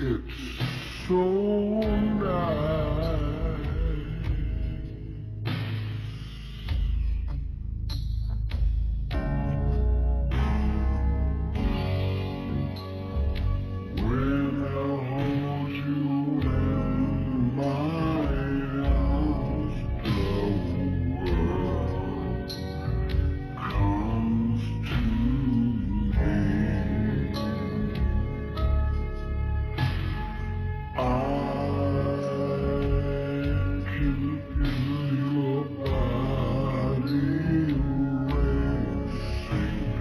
It's so nice. When I hold you in my arms, the world comes to me. I can feel your body racing.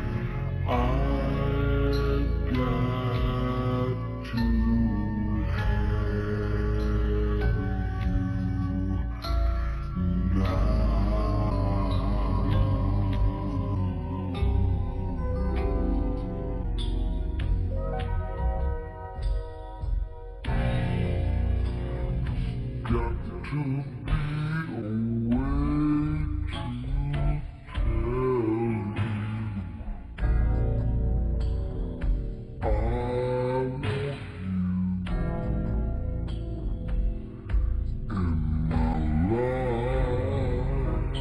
I've got to have you now. Got to be a way to tell you I want you in my life.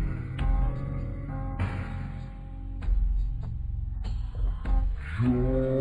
You're